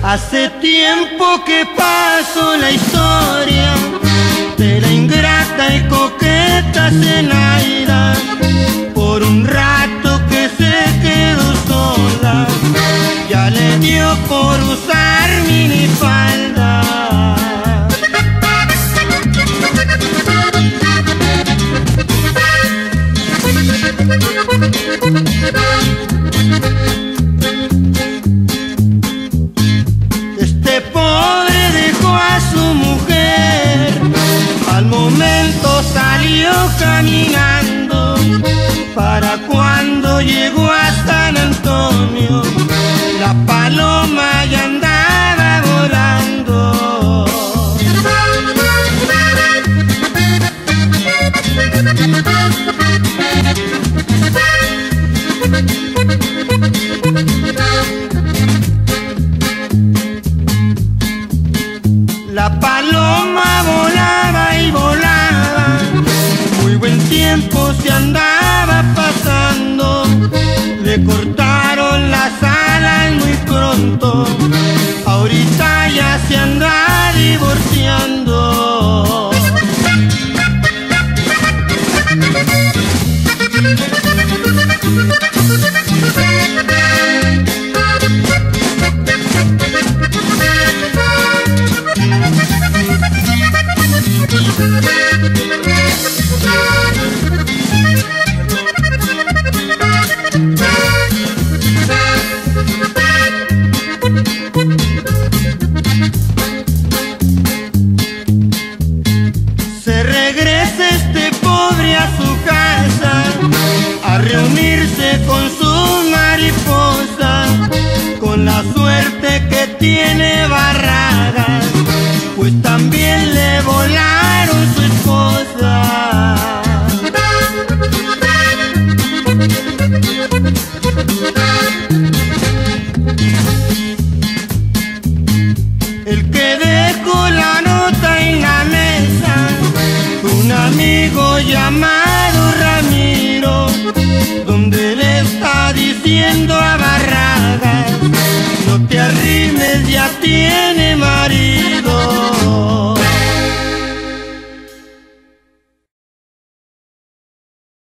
Hace tiempo que pasó la historia de la ingrata y coqueta Zenaida. Por un rato que se quedó sola, ya le dio por usar minifalda. Este pobre dejó a su mujer, al momento salió caminando. Para cuando llegó a San Antonio, la paloma ya andaba volando. La paloma volaba y volaba, muy buen tiempo se andaba pasando. Le cortaron las alas muy pronto, ahorita ya se anda divorciando. Se regresa este pobre a su casa a reunirse con su mariposa, con la suerte que tiene Barradas, pues también le volaron su esposa. El que dejó la nota en la mesa, un amigo llamado Ramiro, donde le está diciendo a Barradas